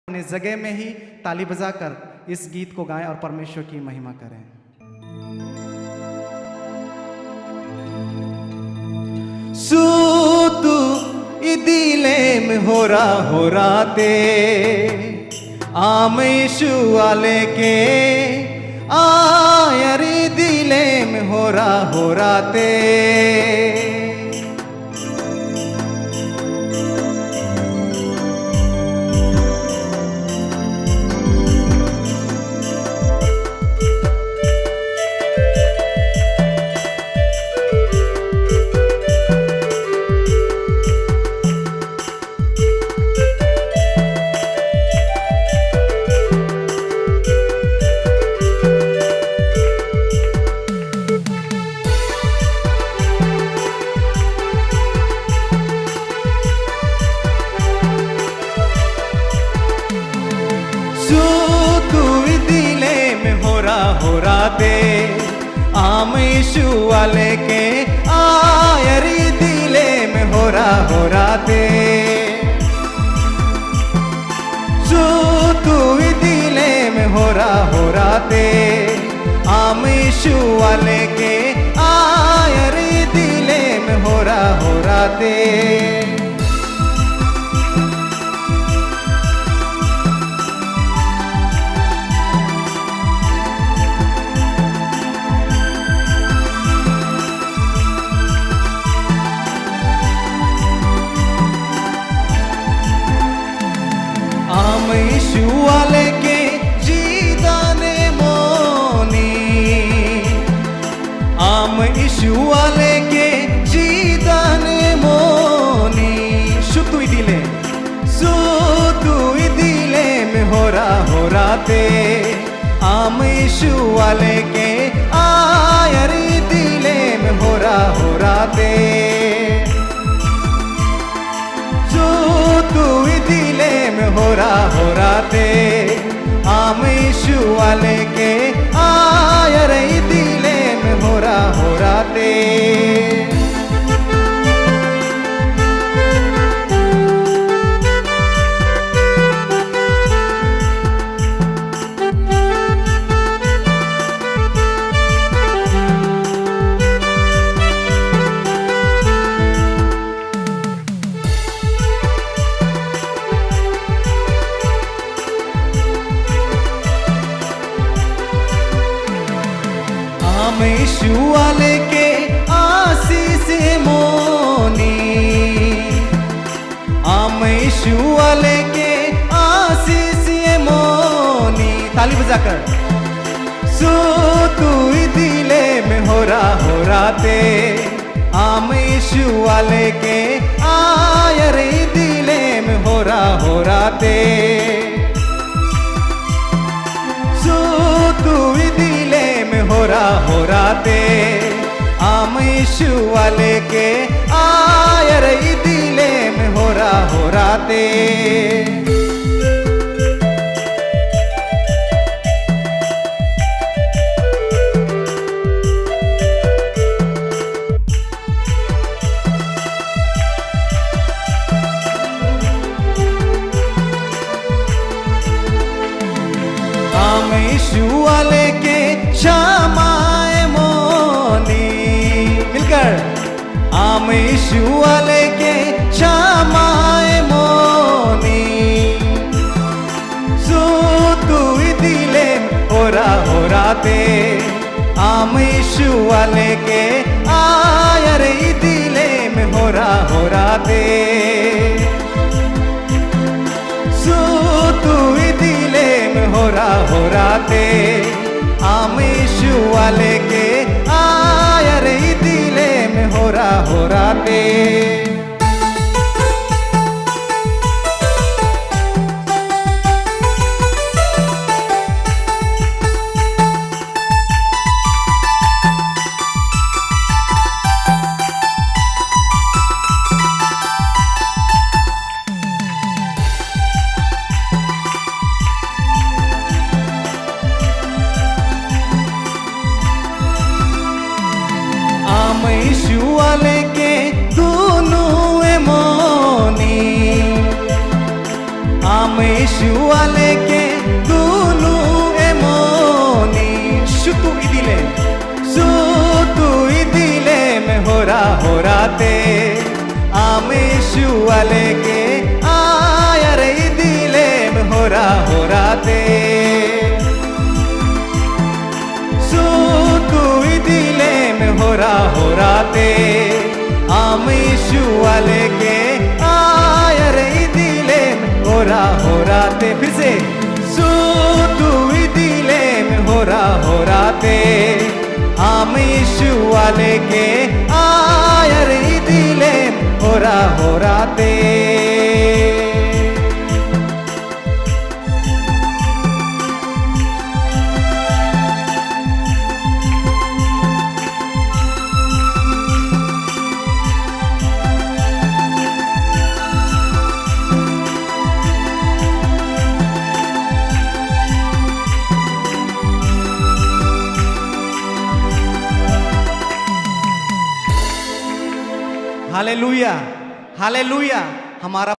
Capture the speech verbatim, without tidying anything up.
अपने जगह में ही ताली बजाकर इस गीत को गाएं और परमेश्वर की महिमा करें। सूतु इदिले में हो रहा हो राते आमेशु वाले के आयरी दिले में हो रहा हो राते हो राते आमेशु वाले के आयरी दिले में हो रहा हो राते सूतु दिले में हो रहा हो राते आमेशु वाले के आयरी दिले में हो रहा हो राते आमेशु वाले के जीदाने मोनी आमेशु वाले के जीदाने मोनी शुतु दिले सुतु दिले में हो रहा हो राते आमेशु वाले के आयरी दिले में हो रहा हो राते सुतु दिले में हो रहा हो राते आमेशु वाले के आयरी दिले में हो रहा हो राते आमेशु वाले के आशीष मोनी आमेशु वाले के आशीष मोनी ताली बजाकर सूतु दिले में हो रहा हो राते आमेशु वाले के आयरी दिले में हो रहा हो राते सूतु दिले में हो रहा हो राते आमेशु वाले के आयरी दिले में हो रहा हो राते आमेशु वाले के क्षमाए मोनी मिलकर आमेशु वाले के क्षमाए मोनी सूतु दिले हो रहा हो राते आमेशु वाले के आयरी दिले में हो रहा हो राते सूतु दिले में हो रहा हो राते आमेशु वाले के आयरी दिले में हो रहा हो राते आमेशु वाले के दोनों Yeshua ke dulu emoni Sutu idile Sutu idile me hora hora te Ame Yeshua ke ayar idile me hora hora te Sutu idile me hora hora te Ame Yeshua ke ayar idile me hora hora te फिर से सुतु दिले में होरा होरा ते आम यीशुआ लेके आयर दिले में होरा होरा ते हालेलुया हालेलुया हमारा